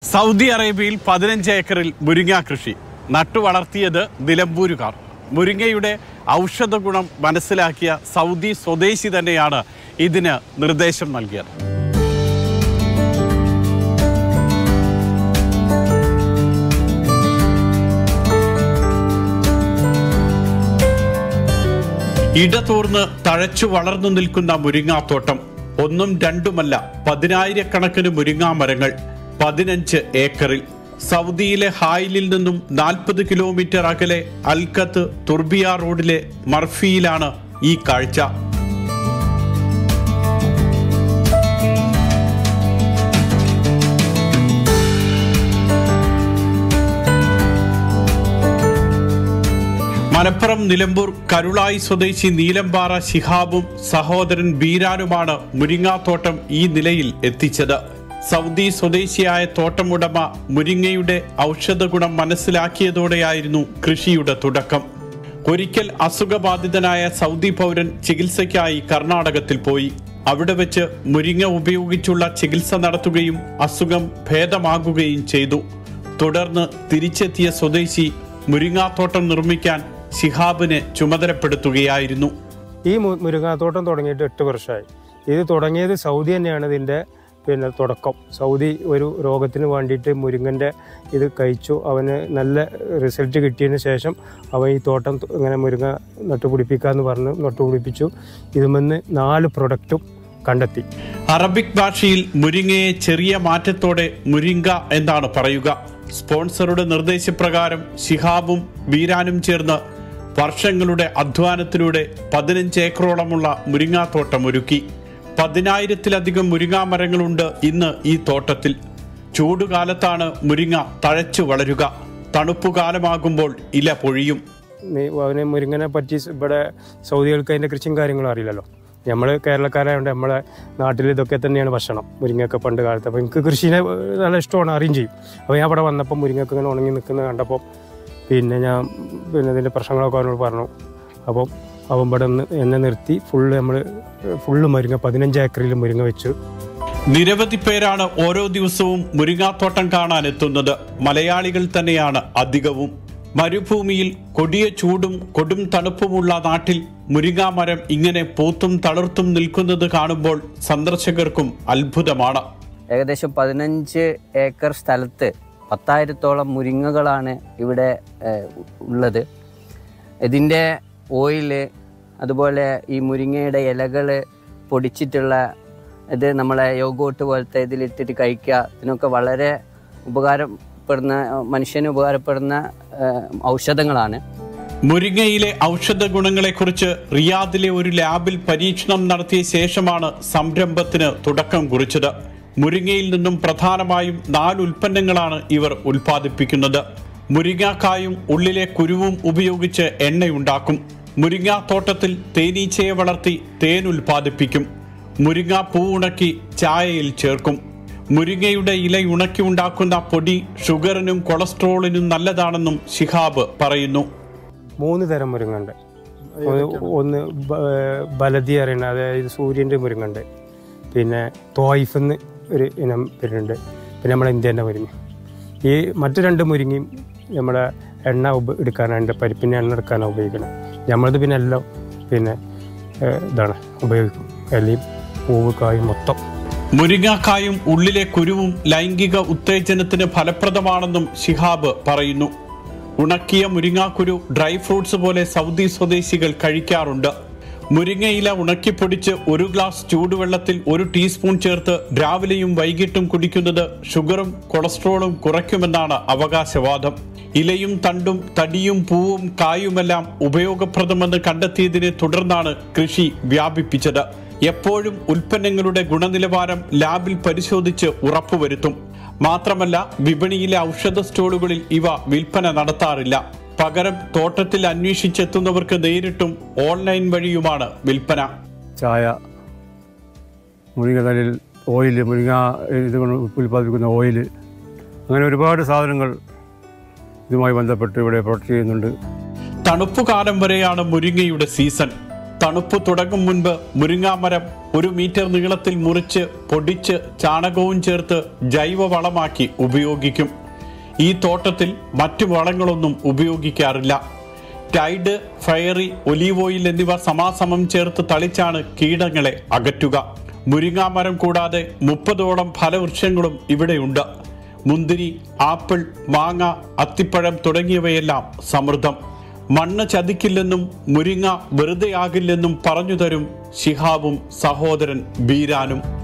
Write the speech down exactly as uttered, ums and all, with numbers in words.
Saudi അറേബ്യയിൽ പതിനഞ്ച് ഏക്കറിൽ മുരിങ്ങ കൃഷി നട്ടു വളർത്തിയത് നിലമ്പൂരുകാർ. മുരിങ്ങയുടെ ഔഷധ ഗുണം മനസ്സിലാക്കിയ സൗദി സ്വദേശി തന്നെയാണ് ഇതിന് നിർദ്ദേശം നൽകിയത്. ഇടതൂർന്ന് തഴച്ചു വളർന്നു നിൽക്കുന്ന മുരിങ്ങാത്തോട്ടം. ഒന്നും രണ്ടുമല്ല, പതിനായിരക്കണക്കിന് മുരിങ്ങാ മരങ്ങൾ പതിനഞ്ച് ഏക്കറിൽ. സൗദിയിലെ ഹായിലിൽ നിന്നും നാൽപ്പത് കിലോമീറ്റർ അകലെ അൽഖത്ത് തുർബിയ റോഡിലെ മർഫിയിലാണ് ഈ കാഴ്ച. മലപ്പുറം നിലമ്പൂർ കരുളായി സ്വദേശി നീലമ്പാറ ശിഹാബും സഹോദരൻ ബീരാനുമാണ് മുരിങ്ങാത്തോട്ടം ഈ നിലയിൽ എത്തിച്ചത്. സൗദി സ്വദേശിയായ തോട്ടമുടമ മുരിങ്ങയുടെ ഔഷധ ഗുണം മനസ്സിലാക്കിയതോടെയായിരുന്നു കൃഷിയുടെ തുടക്കം. ഒരിക്കൽ അസുഖബാധിതനായ സൗദി പൗരൻ ചികിത്സയ്ക്കായി കർണാടകത്തിൽ പോയി. അവിടെ വെച്ച് മുരിങ്ങ ഉപയോഗിച്ചുള്ള ചികിത്സ നടത്തുകയും അസുഖം ഭേദമാകുകയും ചെയ്തു. തുടർന്ന് തിരിച്ചെത്തിയ സ്വദേശി മുരിങ്ങാത്തോട്ടം നിർമ്മിക്കാൻ ശിഹാബിനെ ചുമതലപ്പെടുത്തുകയായിരുന്നു. ഈ മുരിങ്ങാത്തോട്ടം തുടങ്ങിയിട്ട് എട്ട് വർഷമായി. ഇത് തുടങ്ങിയത് സൗദി തന്നെയാണ് ഇതിൻ്റെ പിന്നെ തുടക്കം. സൗദി ഒരു രോഗത്തിന് വേണ്ടിയിട്ട് മുരിങ്ങൻ്റെ ഇത് കഴിച്ചു. അവന് നല്ല റിസൾട്ട് കിട്ടിയതിന് ശേഷം അവൻ ഈ തോട്ടം ഇങ്ങനെ മുരിങ്ങ നട്ടുപിടിപ്പിക്കാമെന്ന് പറഞ്ഞ് നട്ടുപിടിപ്പിച്ചു. ഇതുമെന്ന് നാല് പ്രൊഡക്റ്റും കണ്ടെത്തി. അറബിക് ഭാഷയിൽ മുരിങ്ങയെ ചെറിയ മാറ്റത്തോടെ മുരിങ്ക എന്നാണ് പറയുക. സ്പോൺസറുടെ നിർദ്ദേശപ്രകാരം ശിഹാബും ബീരാനും ചേർന്ന് വർഷങ്ങളുടെ അധ്വാനത്തിലൂടെ പതിനഞ്ച് ഏക്കറോളമുള്ള മുരിങ്ങാത്തോട്ടം ഒരുക്കി. പതിനായിരത്തിലധികം മുരിങ്ങാ മരങ്ങളുണ്ട് ഇന്ന് ഈ തോട്ടത്തിൽ. ചൂടുകാലത്താണ് മുരിങ്ങ തഴച്ചു വളരുക. തണുപ്പുകാലമാകുമ്പോൾ ഇല പൊഴിയും. അവന് മുരിങ്ങനെ പറ്റി ഇവിടെ സൗദികൾക്ക് അതിൻ്റെ കൃഷിയും കാര്യങ്ങളും അറിയില്ലല്ലോ. നമ്മൾ കേരളക്കാരായതുകൊണ്ട് നമ്മളെ നാട്ടിൽ ഇതൊക്കെ തന്നെയാണ് ഭക്ഷണം, മുരിങ്ങയൊക്കെ പണ്ട് കാലത്ത്. അപ്പോൾ എനിക്ക് കൃഷിനെ നല്ല ഇഷ്ടമാണ്, അറിയും ചെയ്യും. അപ്പോൾ ഞാൻ ഇവിടെ വന്നപ്പോൾ മുരിങ്ങയൊക്കെ ഇങ്ങനെ ഉണങ്ങി നിൽക്കുന്നത് കണ്ടപ്പോൾ പിന്നെ ഞാൻ പിന്നെ ഇതിൻ്റെ പ്രശ്നങ്ങളൊക്കെ അവനോട് പറഞ്ഞു. അപ്പം അവൻ ഇവിടെ നിന്ന് എന്നെ നിർത്തി ഫുള്ള് നമ്മൾ ഫുള്ള് മുരിങ്ങ പതിനഞ്ച് ഏക്കറിൽ മുരിങ്ങ വെച്ചു. നിരവധി പേരാണ് ഓരോ ദിവസവും മുരിങ്ങാത്തോട്ടം കാണാൻ എത്തുന്നത്. മലയാളികൾ തന്നെയാണ് അധികവും. മരുഭൂമിയിൽ കൊടിയ ചൂടും കൊടും തണുപ്പുമുള്ള നാട്ടിൽ മുരിങ്ങാമരം ഇങ്ങനെ പൂത്തും തളിർത്തും നിൽക്കുന്നത് കാണുമ്പോൾ സന്ദർശകർക്കും അത്ഭുതമാണ്. ഏകദേശം പതിനഞ്ച് ഏക്കർ സ്ഥലത്ത് പത്തായിരത്തോളം മുരിങ്ങകളാണ് ഇവിടെ ഉള്ളത്. ഇതിൻ്റെ ഓയില്, അതുപോലെ ഈ മുരിങ്ങയുടെ ഇലകൾ പൊടിച്ചിട്ടുള്ള ഇത് നമ്മളെ യോഗോട്ട് പോലത്തെ ഇതിലിട്ടിട്ട് കഴിക്കുക. ഇതിനൊക്കെ വളരെ ഉപകാരപ്പെടുന്ന, മനുഷ്യന് ഉപകാരപ്പെടുന്ന ഔഷധങ്ങളാണ്. മുരിങ്ങയിലെ ഔഷധ ഗുണങ്ങളെക്കുറിച്ച് റിയാദിലെ ഒരു ലാബിൽ പരീക്ഷണം നടത്തിയ ശേഷമാണ് സംരംഭത്തിന് തുടക്കം കുറിച്ചത്. മുരിങ്ങയിൽ നിന്നും പ്രധാനമായും നാല് ഉൽപ്പന്നങ്ങളാണ് ഇവർ ഉൽപ്പാദിപ്പിക്കുന്നത്. മുരിങ്ങാക്കായും ഉള്ളിലെ കുരുവും ഉപയോഗിച്ച് എണ്ണയുണ്ടാക്കും. മുരിങ്ങാത്തോട്ടത്തിൽ തേനീച്ചയെ വളർത്തി തേൻ ഉൽപ്പാദിപ്പിക്കും. മുരിങ്ങാ പൂ ഉണക്കി ചായയിൽ ചേർക്കും. മുരിങ്ങയുടെ ഇല ഉണക്കി ഉണ്ടാക്കുന്ന പൊടി ഷുഗറിനും കൊളസ്ട്രോളിനും നല്ലതാണെന്നും ശിഹാബ് പറയുന്നു. മൂന്ന് തരം മുരിങ്ങുണ്ട്. ഒന്ന് ബലദി അറിയണ, അതായത് സൂര്യൻ്റെ മുരിങ്ങുണ്ട്. പിന്നെ തോയിഫെന്ന് ഒരു ഇനം വരുന്നുണ്ട്. പിന്നെ നമ്മുടെ ഇന്ത്യൻ്റെ മുരിങ്ങ. ഈ മറ്റു രണ്ട് മുരിങ്ങയും നമ്മുടെ എണ്ണ ഉപ എടുക്കാനാണ്, എൻ്റെ പരിപ്പിൻ്റെ എണ്ണ എടുക്കാനാണ് ഉപയോഗിക്കുന്നത്. നമ്മളത് പിന്നെ എല്ലാം പിന്നെ ഇതാണ് ഉപയോഗിക്കും, ഇലയും പൂവ് കായും മൊത്തം. മുരിങ്ങാക്കായും ഉള്ളിലെ കുരുവും ലൈംഗിക ഉത്തേജനത്തിന് ഫലപ്രദമാണെന്നും ശിഹാബ് പറയുന്നു. ഉണക്കിയ മുരിങ്ങാക്കുരു ഡ്രൈ ഫ്രൂട്ട്സ് പോലെ സൗദി സ്വദേശികൾ കഴിക്കാറുണ്ട്. മുരിങ്ങയില ഉണക്കിപ്പൊടിച്ച് ഒരു ഗ്ലാസ് ചൂടുവെള്ളത്തിൽ ഒരു ടീസ്പൂൺ ചേർത്ത് രാവിലെയും വൈകിട്ടും കുടിക്കുന്നത് ഷുഗറും കൊളസ്ട്രോളും കുറയ്ക്കുമെന്നാണ് അവകാശവാദം. ഇലയും തണ്ടും തടിയും പൂവും കായുമെല്ലാം ഉപയോഗപ്രദമെന്ന് കണ്ടെത്തിയതിനെ തുടർന്നാണ് കൃഷി വ്യാപിപ്പിച്ചത്. എപ്പോഴും ഉൽപ്പന്നങ്ങളുടെ ഗുണനിലവാരം ലാബിൽ പരിശോധിച്ച് ഉറപ്പുവരുത്തും. മാത്രമല്ല, വിപണിയിലെ ഔഷധ സ്റ്റോളുകളിൽ ഇവ വിൽപ്പന നടത്താറില്ല. പകരം തോട്ടത്തിൽ അന്വേഷിച്ചെത്തുന്നവർക്ക് നേരിട്ടും ഓൺലൈൻ വഴിയുമാണ് വിൽപ്പന. ചായ, മുരിങ്ങതലിൽ ഓയിൽ, മുരിങ്ങ ഇതുകൊണ്ട് ഉൽപ്പാദിപ്പിക്കുന്ന ഓയിൽ, അങ്ങനെ ഒരുപാട് സാധനങ്ങൾ ഇതുമായി ബന്ധപ്പെട്ട് ഇവിടെ പ്രൊഡക്റ്റ് ചെയ്യുന്നുണ്ട്. തണുപ്പുകാലം വരെയാണ് മുരിങ്ങയുടെ സീസൺ. തണുപ്പ് തുടങ്ങും മുൻപ് മുരിങ്ങാമരം ഒരു മീറ്റർ നീളത്തിൽ മുറിച്ച് പൊടിച്ച് ചാണകവും ചേർത്ത് ജൈവ വളമാക്കി ഉപയോഗിക്കും. ഈ തോട്ടത്തിൽ മറ്റു വളങ്ങളൊന്നും ഉപയോഗിക്കാറില്ല. ടൈഡ്, ഫയറി, ഒലീവ് ഓയിൽ എന്നിവ സമാസമം ചേർത്ത് തളിച്ചാണ് കീടങ്ങളെ അകറ്റുക. മുരിങ്ങാമരം കൂടാതെ മുപ്പതോളം ഫലവൃക്ഷങ്ങളും ഇവിടെയുണ്ട്. മുന്തിരി, ആപ്പിൾ, മാങ്ങ, അത്തിപ്പഴം തുടങ്ങിയവയെല്ലാം സമൃദ്ധം. മണ്ണ് ചതിക്കില്ലെന്നും മുരിങ്ങ വെറുതെയാകില്ലെന്നും പറഞ്ഞു തരും ശിഹാബും സഹോദരൻ ബീരാനും.